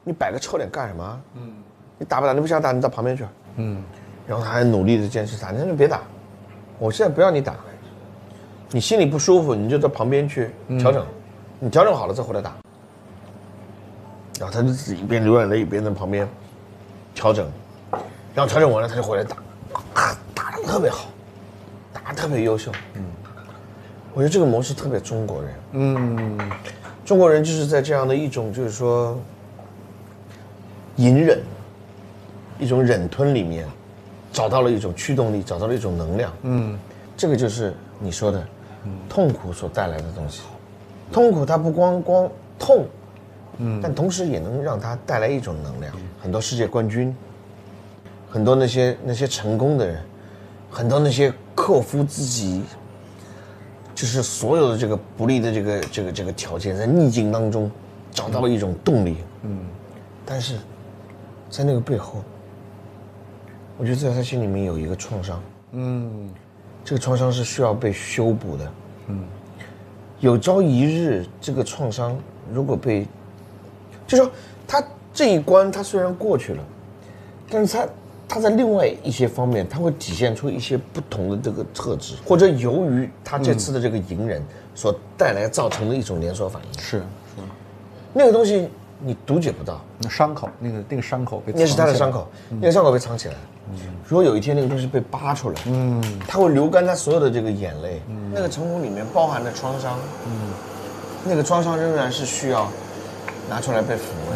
你摆个臭脸干什么？你打不打？你不想打，你到旁边去。然后他还努力的坚持打，那就别打，我现在不要你打，你心里不舒服，你就到旁边去调整，你调整好了再回来打。然后他就自己一边流眼泪一边在旁边调整，然后调整完了他就回来打，打得特别好，打得特别优秀。我觉得这个模式特别中国人。中国人就是在这样的一种就是说隐忍、一种忍吞里面，找到了一种驱动力，找到了一种能量。这个就是你说的痛苦所带来的东西。痛苦它不光痛，但同时也能让它带来一种能量。很多世界冠军，很多那些成功的人，很多那些克服自己就是所有的这个不利的这个条件，在逆境当中找到了一种动力。但是在那个背后，我觉得在他心里面有一个创伤。这个创伤是需要被修补的。有朝一日这个创伤如果被，就说他这一关他虽然过去了，但是他在另外一些方面，他会体现出一些不同的这个特质，或者由于他这次的这个隐忍所带来造成的一种连锁反应。 是， 那个东西你读解不到。 那伤口，那个伤口被藏起来， 那是他的伤口，那个伤口被藏起来了。如果有一天那个东西被扒出来，他会流干他所有的这个眼泪。那个成功里面包含的创伤，那个创伤仍然是需要拿出来被抚慰。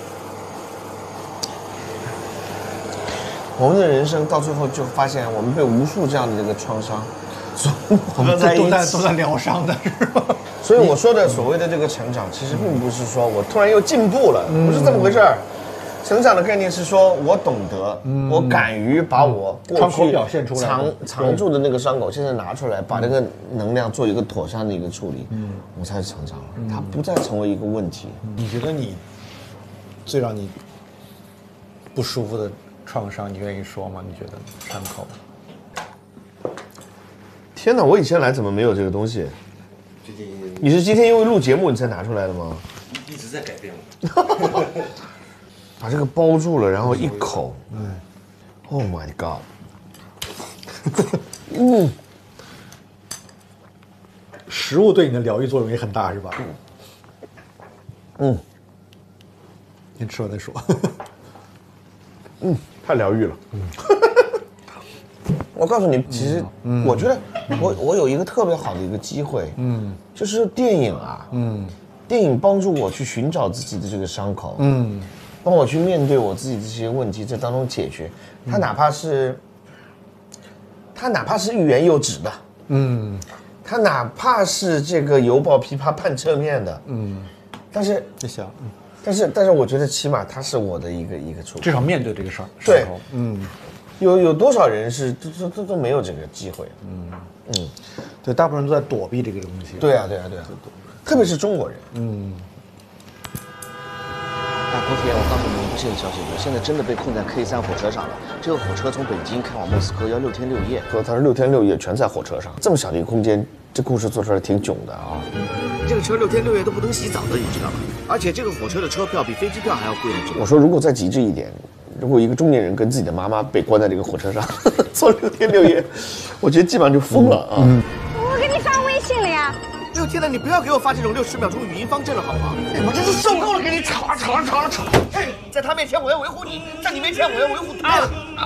我们的人生到最后就发现，我们被无数这样的这个创伤所合在一起， 都在疗伤的是吧？ 所以我说的所谓的这个成长，其实并不是说我突然又进步了，不是这么回事儿。成长的概念是说我懂得，我敢于把我过去表现出来藏住的那个伤口，现在拿出来，把这个能量做一个妥善的一个处理，我才是成长了。它不再成为一个问题。 你觉得你最让你不舒服的创伤，你愿意说吗？你觉得伤口？ 天哪，我以前来怎么没有这个东西？你是今天因为录节目你才拿出来的吗？ 一直在改变我。 把这个包住了，然后一口，Oh my god， 食物对你的疗愈作用也很大，是吧？您吃完再说。 太疗愈了。我告诉你，其实我觉得我有一个特别好的一个机会，就是电影啊，电影帮助我去寻找自己的这个伤口，帮我去面对我自己这些问题，在当中解决。它哪怕是欲言又止的，它哪怕是这个犹抱琵琶半遮面的，但是你想， 但是我觉得起码它是我的一个出口， 至少面对这个事儿。 对，有多少人是都没有这个机会？ 对，大部分人都在躲避这个东西。 对啊，特别是中国人。 大空田，我告诉你们不幸的消息，我现在真的被困在 K3 火车上了。这个火车从北京开往莫斯科要6天6夜。 说他是6天6夜全在火车上，这么小的一个空间，这故事做出来挺囧的啊。 这个车6天6夜都不能洗澡的，你知道吗？而且这个火车的车票比飞机票还要贵，你知道吗？ 我说如果再极致一点，如果一个中年人跟自己的妈妈被关在这个火车上坐6天6夜，我觉得基本上就疯了啊。 我给你发微信了呀。 哎呦天哪，你不要给我发这种60秒钟语音方阵了好吗？ 我真是受够了，给你吵。 在他面前我要维护你，在你面前我要维护他。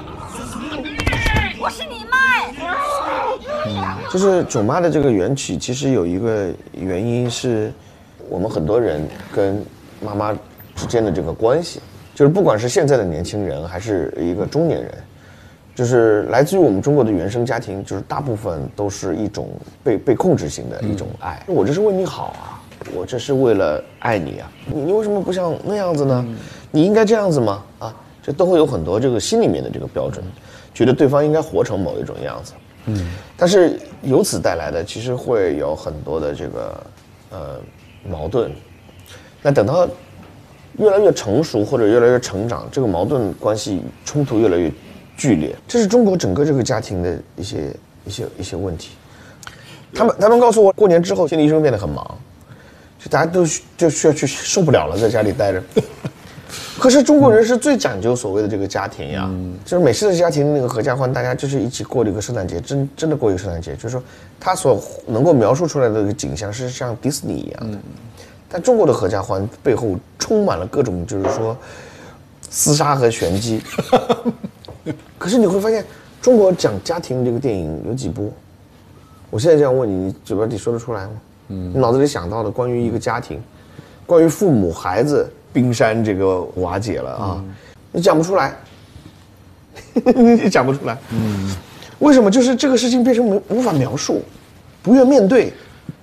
我是你妈。 就是囧妈的这个缘起，其实有一个原因是，我们很多人跟妈妈之间的这个关系，就是不管是现在的年轻人，还是一个中年人，就是来自于我们中国的原生家庭，就是大部分都是一种被控制型的一种爱。我这是为你好啊，我这是为了爱你啊，你为什么不像那样子呢？你应该这样子吗？啊，这都会有很多这个心里面的这个标准，觉得对方应该活成某一种样子。但是由此带来的其实会有很多的这个矛盾。那等到越来越成熟或者越来越成长，这个矛盾关系冲突越来越剧烈，这是中国整个这个家庭的一些问题。他们告诉我，过年之后心理医生变得很忙，就大家就需要去受不了了，在家里待着。 可是中国人是最讲究所谓的这个家庭呀，就是美式的家庭那个合家欢，大家就是一起过了一个圣诞节，真的过一个圣诞节，就是说他所能够描述出来的这个景象是像迪士尼一样的，但中国的合家欢背后充满了各种就是说厮杀和玄机。可是你会发现，中国讲家庭这个电影有几部？我现在这样问你，你嘴巴里说得出来吗？你脑子里想到的关于一个家庭，关于父母孩子冰山这个瓦解了啊，你讲不出来，你讲不出来。为什么？就是这个事情变成无法描述，不愿面对。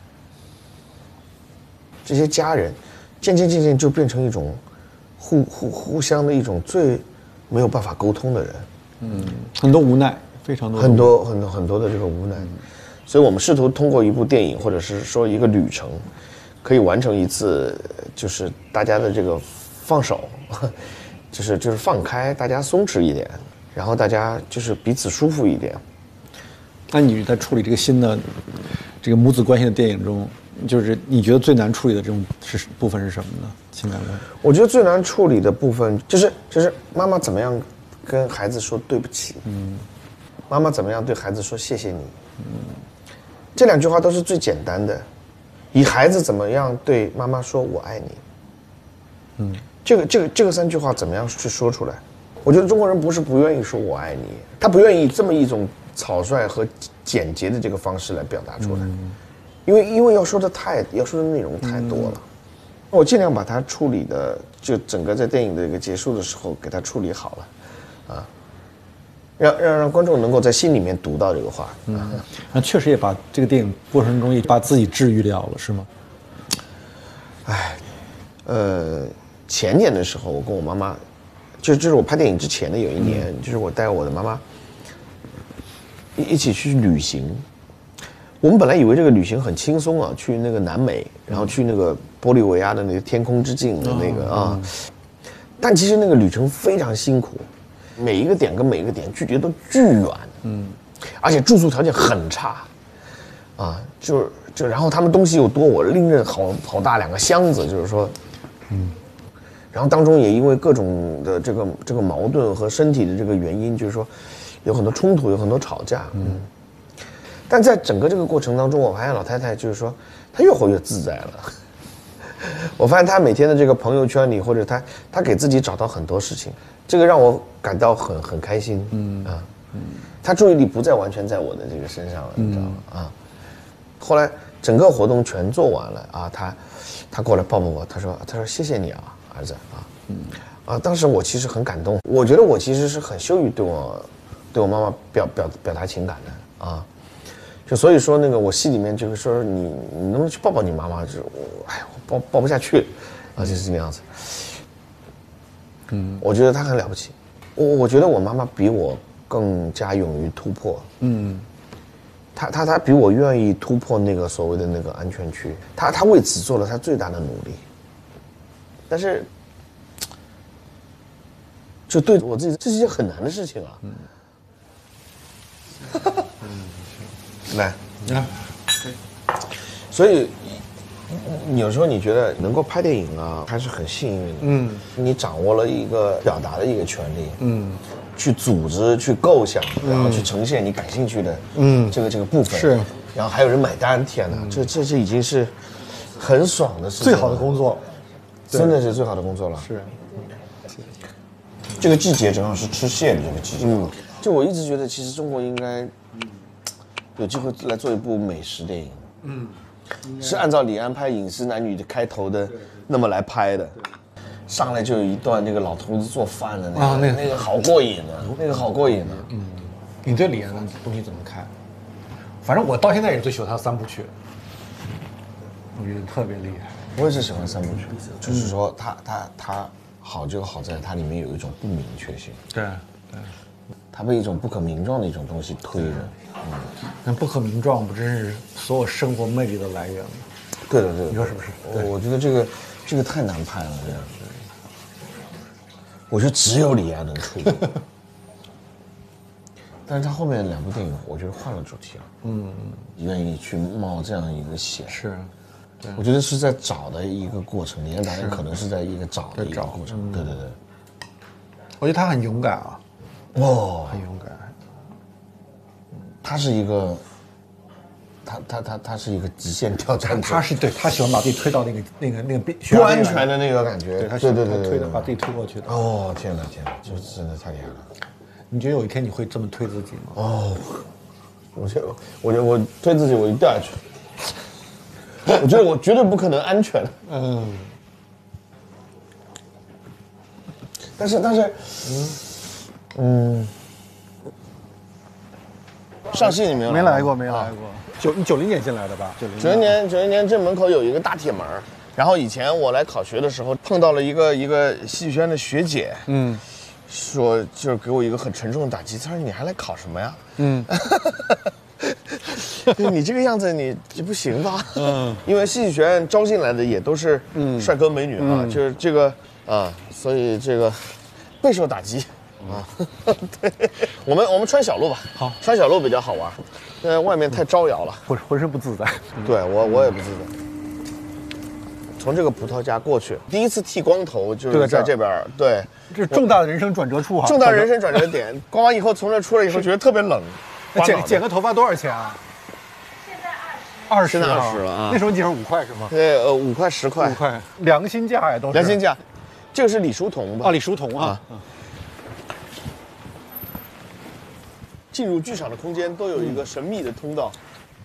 这些家人，渐渐就变成一种互相的一种最没有办法沟通的人。 很多无奈，非常多很多的这个无奈。所以我们试图通过一部电影，或者是说一个旅程，可以完成一次，就是大家的这个放手，就是放开，大家松弛一点，然后大家就是彼此舒服一点。 那你在处理这个新的这个母子关系的电影中，就是你觉得最难处理的这种部分是什么呢？情感关系？ 我觉得最难处理的部分就是妈妈怎么样跟孩子说对不起，妈妈怎么样对孩子说谢谢你，这两句话都是最简单的。以孩子怎么样对妈妈说我爱你，这个三句话怎么样去说出来？我觉得中国人不是不愿意说我爱你，他不愿意这么一种草率和简洁的这个方式来表达出来，因为要说的内容太多了。我尽量把它处理的，就整个在电影的一个结束的时候给它处理好了，啊，让观众能够在心里面读到这个话。 那确实也把这个电影过程中也把自己治愈掉了，是吗？ 前年的时候，我跟我妈妈，就是我拍电影之前的有一年，就是我带我的妈妈一起去旅行。我们本来以为这个旅行很轻松啊，去那个南美，然后去那个玻利维亚的那个天空之镜的那个啊，但其实那个旅程非常辛苦，每一个点跟每一个点距离都巨远，而且住宿条件很差，啊，就然后他们东西又多，我拎着好大2个箱子，就是说，然后当中也因为各种的这个矛盾和身体的这个原因，就是说有很多冲突，有很多吵架，但在整个这个过程当中，我发现老太太就是说，她越活越自在了。我发现她每天的这个朋友圈里，或者她给自己找到很多事情，这个让我感到很开心。她注意力不再完全在我的这个身上了，你知道吗？后来整个活动全做完了啊，她过来抱抱我，她说谢谢你啊，儿子啊。当时我其实很感动，我觉得我其实是很羞于对我妈妈表达情感的啊。就所以说那个我戏里面就是说你能不能去抱抱你妈妈？就是我抱不下去，就是这个样子。我觉得她很了不起。我觉得我妈妈比我更加勇于突破。她比我愿意突破那个所谓的那个安全区。她为此做了她最大的努力。但是，就对我自己，这是一件很难的事情啊。来，所以有时候你觉得能够拍电影啊，还是很幸运的。你掌握了一个表达的一个权利，去组织、去构想，然后去呈现你感兴趣的，这个部分是， 然后还有人买单，天哪，这已经是很爽的事情， 最好的工作， 真的是最好的工作了。 是， 这个季节正好是吃蟹的这个季节。就我一直觉得，其实中国应该有机会来做一部美食电影。是按照李安拍《饮食男女》的开头的那么来拍的。上来就有一段那个老头子做饭的那个好过瘾啊，那个好过瘾啊。 你对李安的东西怎么看？反正我到现在也最喜欢他3部曲，我觉得特别厉害。 我也是喜欢3部曲，就是说他好就好在它里面有一种不明确性。 对， 它被一种不可名状的一种东西推着。 那不可名状不真是所有生活魅力的来源吗？ 对的， 你说是不是？ 我觉得这个太难拍了，这样。我觉得只有李安能处理。但是他后面2部电影，我觉得换了主题了。愿意去冒这样一个险。 是。 我觉得是在找的一个过程，李安导演可能是在一个找的一个过程。对。 我觉得他很勇敢啊，很勇敢。 他是一个，他是一个极限挑战者。 他喜欢把自己推到那个不安全的那个感觉。 对，他把自己推过去的。 哦，天哪，就是真的太厉害了。 你觉得有一天你会这么推自己吗？ 哦，我推自己，我就掉下去。我觉得我绝对不可能安全。但是，上戏你没有没来过。90年进来的吧 ？91年这门口有一个大铁门，然后以前我来考学的时候碰到了一个戏剧学院的学姐，说就是给我一个很沉重的打击，她说你还来考什么呀？对你这个样子你不行吧？因为戏剧学院招进来的也都是帅哥美女啊，就是这个所以这个备受打击啊。对，我们穿小路吧，好，穿小路比较好玩，外面太招摇了， 浑身不自在。 对我也不自在。从这个葡萄架过去，第一次剃光头就是在这边，对， 这是重大的人生转折处啊！ 重大人生转折点，刮完以后从这出来以后觉得特别冷。 剪个头发多少钱啊？ 现在现在20了啊！ 那时候你是5块是吗？ 对，5块10块。5 块，良心价呀，都是良心价。这个是李叔同吧？ 啊，李叔同啊。 进入剧场的空间都有一个神秘的通道。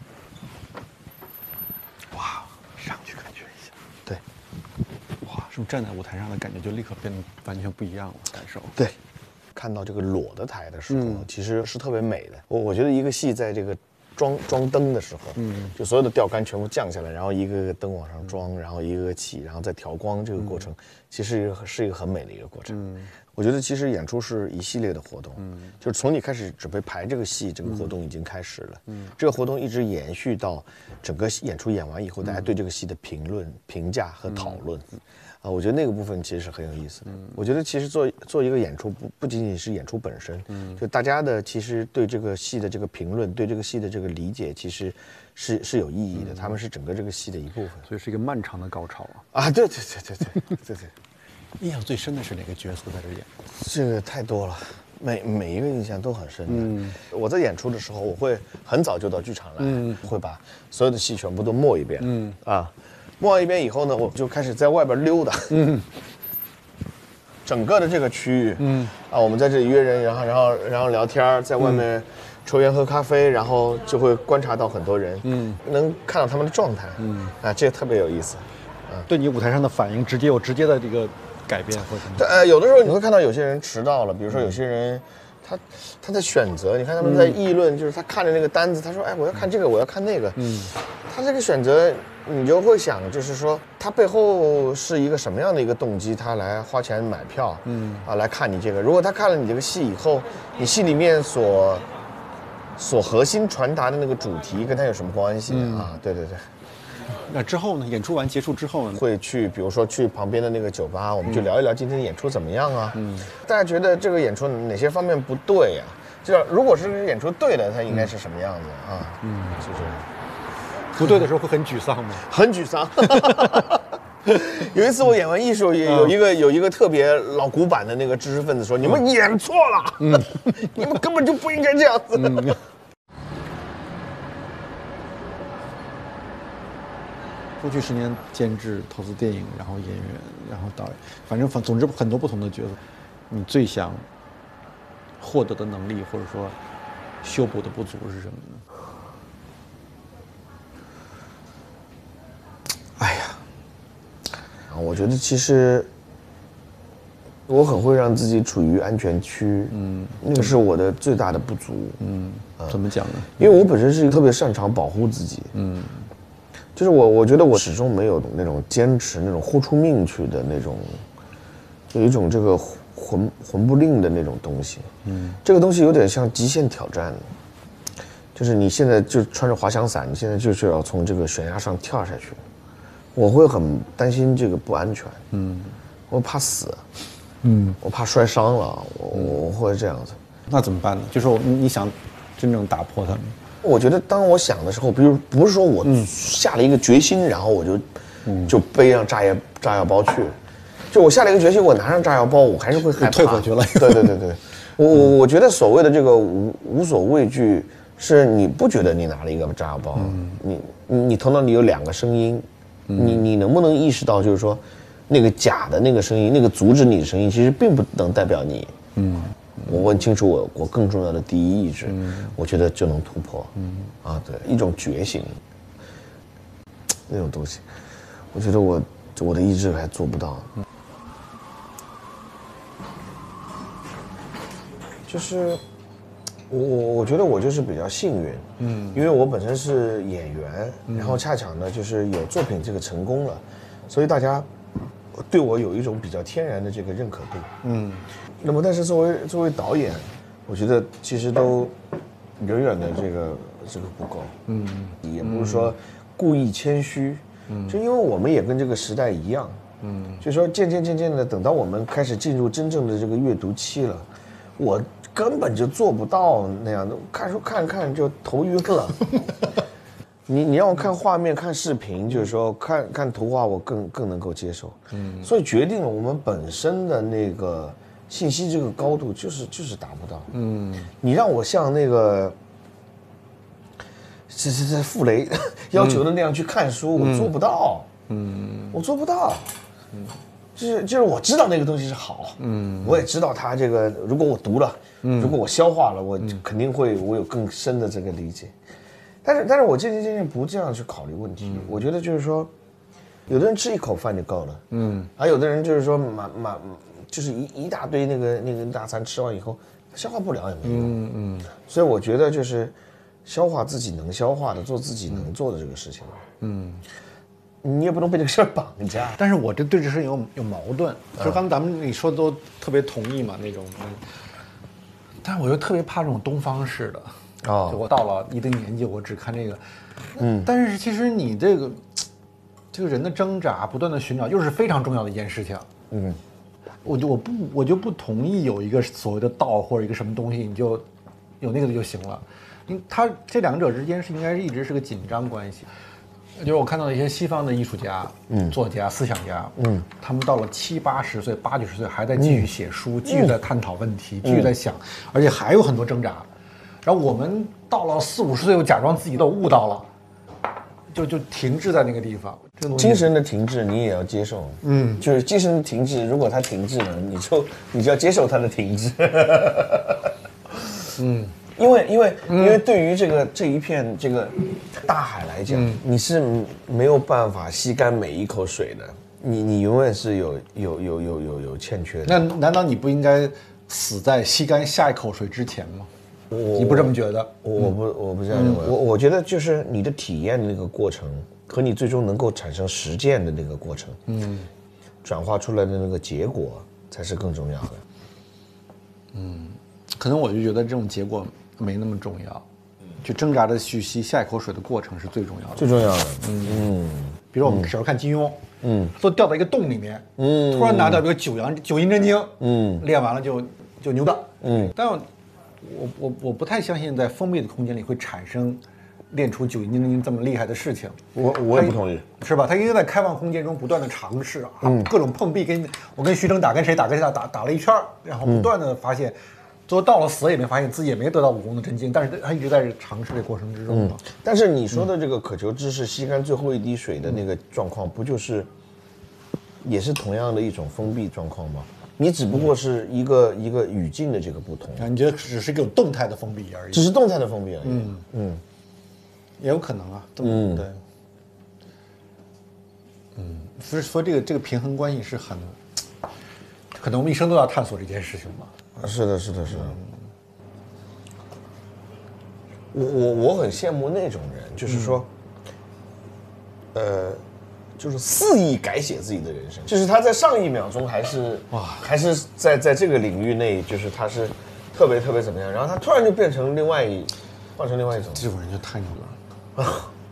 哇，上去感觉一下。 对。 哇，是不是站在舞台上的感觉就立刻变得完全不一样了？感受。 对。看到这个裸的台的时候，其实是特别美的。我觉得一个戏在这个装灯的时候，就所有的吊杆全部降下来，然后一个个灯往上装，然后一个个起，然后再调光，这个过程其实是一个很美的一个过程。我觉得其实演出是一系列的活动，就是从你开始准备排这个戏，这个活动已经开始了。这个活动一直延续到整个演出演完以后，大家对这个戏的评论、评价和讨论。我觉得那个部分其实是很有意思的。我觉得其实做一个演出不仅仅是演出本身，就大家的其实对这个戏的这个评论，对这个戏的这个理解，其实是有意义的。他们是整个这个戏的一部分， 所以是一个漫长的高潮啊！对。 印象最深的是哪个角色在这演？ 这个太多了，每一个印象都很深的。我在演出的时候，我会很早就到剧场来，会把所有的戏全部都默一遍。默完一遍以后呢，我就开始在外边溜达。整个的这个区域，我们在这里约人，然后聊天，在外面抽烟喝咖啡，然后就会观察到很多人，能看到他们的状态，这个特别有意思。 对你舞台上的反应有直接的这个改变或什么？ 有的时候你会看到有些人迟到了，比如说有些人。他在选择，你看他们在议论，就是他看着那个单子，他说：“哎，我要看这个，我要看那个。”他这个选择，你就会想，就是说他背后是一个什么样的一个动机，他来花钱买票，来看你这个。如果他看了你这个戏以后，你戏里面所核心传达的那个主题跟他有什么关系啊？对。 那之后呢？演出完结束之后呢？ 会去，比如说去旁边的那个酒吧，我们就聊一聊今天演出怎么样啊？大家觉得这个演出哪些方面不对呀？就是如果是演出对了，它应该是什么样子啊？就是不对的时候会很沮丧吗？ 很沮丧。有一次我演完艺术，有一个特别老古板的那个知识分子说：“你们演错了，你们根本就不应该这样子。” 过去10年监制、投资电影，然后演员，然后导演，反正总之很多不同的角色。你最想获得的能力，或者说修补的不足是什么呢？ 哎呀，我觉得其实我很会让自己处于安全区，那个是我的最大的不足。 怎么讲呢？ 因为我本身是一个特别擅长保护自己，就是我觉得我始终没有那种坚持、那种豁出命去的那种，有一种这个魂不吝的那种东西。这个东西有点像极限挑战，就是你现在就穿着滑翔伞，你现在就是要从这个悬崖上跳下去，我会很担心这个不安全。我怕死，我怕摔伤了，我会这样子。 那怎么办呢？就说你想真正打破它们。 我觉得当我想的时候，比如不是说我下了一个决心，然后我就背上炸药包去， 就我下了一个决心，我拿上炸药包，我还是会害怕。 退回去了。 对，我觉得所谓的这个无所畏惧，是你不觉得你拿了一个炸药包，你头脑里有2个声音，你能不能意识到，就是说，那个假的那个声音，那个阻止你的声音，其实并不能代表你。我问清楚我更重要的第一意志，我觉得就能突破。对，一种觉醒，那种东西，我觉得我的意志还做不到。就是我觉得我就是比较幸运，因为我本身是演员，然后恰巧呢就是有作品这个成功了，所以大家对我有一种比较天然的这个认可度。那么但是作为导演，我觉得其实都远远的这个不够。也不是说故意谦虚，就因为我们也跟这个时代一样，就说渐渐的，等到我们开始进入真正的这个阅读期了，我根本就做不到那样的，看书看就头晕了。你让我看画面、看视频，就是说看图画，我更能够接受。所以决定了我们本身的那个信息这个高度就是达不到。你让我像那个这傅雷要求的那样去看书，我做不到。我做不到。就是我知道那个东西是好，我也知道它这个，如果我读了，如果我消化了，我肯定会我有更深的这个理解。但是我渐渐不这样去考虑问题。我觉得就是说，有的人吃一口饭就够了，而有的人就是说就是一大堆那个大餐吃完以后，消化不了也没用。所以我觉得就是消化自己能消化的，做自己能做的这个事情。你也不能被这个事儿绑架。 但是我对这事有矛盾，就是刚才咱们你说的都特别同意嘛那种，但是我又特别怕这种东方式的。就我到了一定年纪，我只看这个。但是其实你这个人的挣扎，不断的寻找，又是非常重要的一件事情。我就不同意有一个所谓的道或者一个什么东西，你就有那个就行了。它这2者之间应该一直是个紧张关系。就是我看到一些西方的艺术家、作家、思想家，他们到了70、80岁、80、90岁还在继续写书，继续在探讨问题，继续在想，而且还有很多挣扎。然后我们到了40、50岁，又假装自己都悟到了，就停滞在那个地方。这个精神的停滞你也要接受，就是精神的停滞，如果它停滞了，你就要接受它的停滞。因为对于这一片这个大海来讲，你是没有办法吸干每一口水的，你永远是有欠缺的。 那难道你不应该死在吸干下一口水之前吗？你不这么觉得？ 我不这样认为。我觉得就是你的体验的那个过程和你最终能够产生实践的那个过程，转化出来的那个结果才是更重要的。 可能我就觉得这种结果没那么重要，就挣扎着去吸下一口水的过程是最重要的。 最重要的。 比如我们小时候看金庸，都掉到一个洞里面，突然拿到一个九阴真经，练完了就牛的，但我不太相信在封闭的空间里会产生练出九阴真经这么厉害的事情。 我也不同意， 是吧？他应该在开放空间中不断的尝试各种碰壁，我跟徐峥打，跟谁打了一圈，然后不断的发现，最后到了死也没发现自己也没得到武功的真经，但是他一直在尝试的过程之中嘛。 但是你说的这个渴求知识吸干最后一滴水的那个状况，不就是也是同样的一种封闭状况吗？你只不过是一个语境的这个不同。 你觉得只是一个动态的封闭而已？ 只是动态的封闭而已。 也有可能啊。对。所以说这个平衡关系是很，可能我们一生都要探索这件事情吧。 是的。我很羡慕那种人，就是说，就是肆意改写自己的人生，就是他在上一秒钟还是在这个领域内，就是他是特别怎么样，然后他突然就变成另外一种， 这种人就太牛了。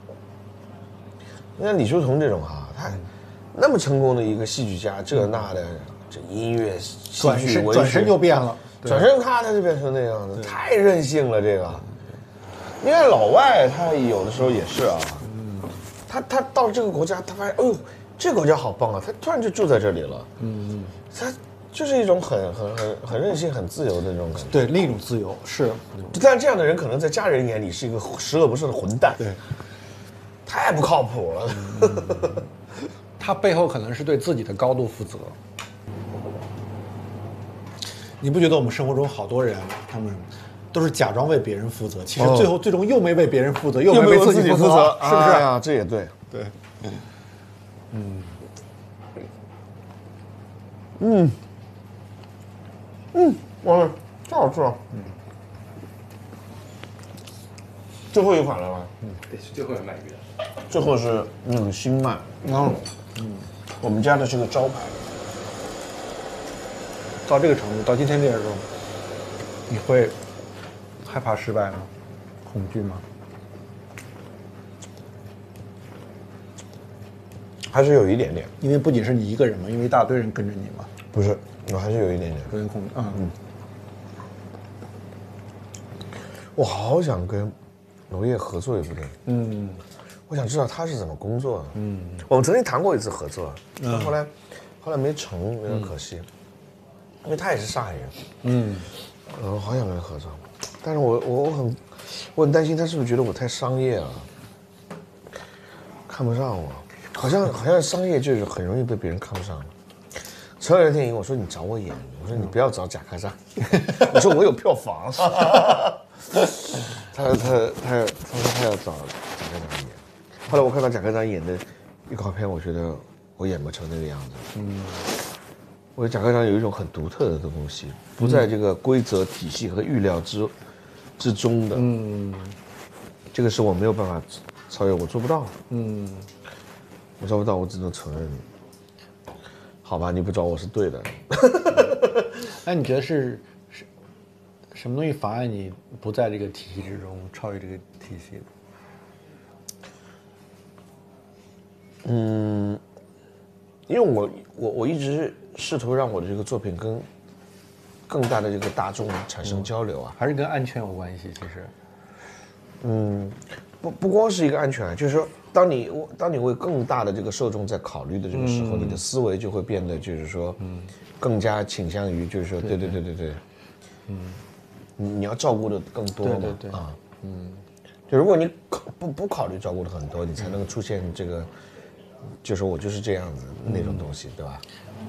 你看李叔同这种他那么成功的一个戏剧家，这那的，这音乐、戏剧、文学， 转身就变了， 转身他就变成那样的，太任性了这个。因为老外他有的时候也是他到了这个国家，他发现，哎呦， 这个国家好棒啊，他突然就住在这里了。他就是一种很任性、很自由的那种感觉。 对，另一种自由是。 但这样的人可能在家人眼里是一个十恶不赦的混蛋。 对， 太不靠谱了。 他背后可能是对自己的高度负责。你不觉得我们生活中好多人，他们都是假装为别人负责，其实最终又没为别人负责，又没为自己负责，是不是？ 啊，这也对。 对， 哇，太好吃了。最后一款了吗？ 对，是最后要买鱼的。 最后是那个新麦。我们家的是个招牌。 到这个程度，到今天这个时候，你会害怕失败吗？恐惧吗？ 还是有一点点。 因为不仅是你一个人嘛，因为一大堆人跟着你嘛。 不是，我还是有一点点。 有点恐惧。 我好想跟娄烨合作一部电影。我想知道他是怎么工作的。我们曾经谈过一次合作，后来没成，有点可惜。因为他也是上海人。我好想跟他合作，但是我很担心他是不是觉得我太商业了，看不上我。好像商业就是很容易被别人看不上。前两天我说你找我演，我说你不要找贾克扎，我说我有票房。他说他要找贾科长演，后来我看到贾科长演的预告片，我觉得我演不成那个样子。我觉得贾科长有一种很独特的东西，不在这个规则体系和预料之中的。这个是我没有办法超越，我做不到。我做不到，我只能承认。好吧，你不找我是对的。 那你觉得是什么东西妨碍你不在这个体系之中超越这个体系的？ 因为我一直试图让我的这个作品跟更大的这个大众产生交流啊， 还是跟安全有关系？其实， 不光是一个安全啊，就是说，当你为更大的这个受众在考虑的这个时候，你的思维就会变得就是说，更加倾向于就是说，对，你要照顾的更多嘛， 对就如果你不考虑照顾的很多，你才能够出现这个，就是我就是这样子那种东西，对吧？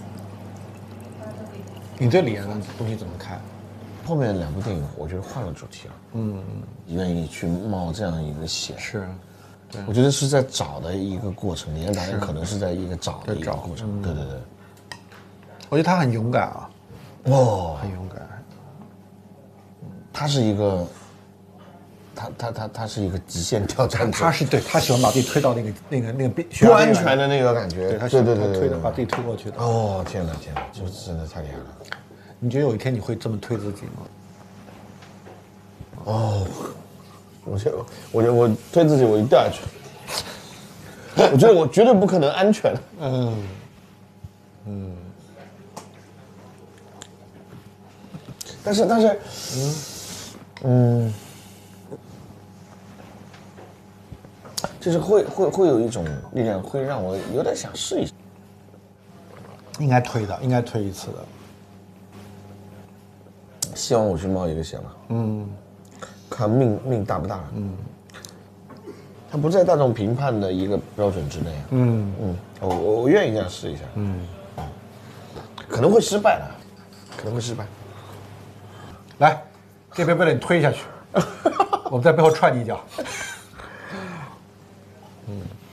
你对李安的东西怎么看？ 后面2部电影，我觉得换了主题了，愿意去冒这样一个险， 是，对， 我觉得是在找的一个过程，李安导演可能是在一个找的一个过程，对， 我觉得他很勇敢啊，很勇敢， 他是一个，他是一个极限挑战者， 他喜欢把自己推到那个不安全的那个感觉， 对，他把自己推过去的。 哦，天哪，就是真的太厉害了。 你觉得有一天你会这么推自己吗？ 我推自己，我就掉下去。我觉得我绝对不可能安全。但是，就是会有一种力量，会让我有点想试一试。 应该推一次的。 希望我去冒一个险吧。看命大不大。它不在大众评判的一个标准之内。我愿意这样试一下。可能会失败的，可能会失败。 来，这边为了你推下去，我们在背后踹你一脚。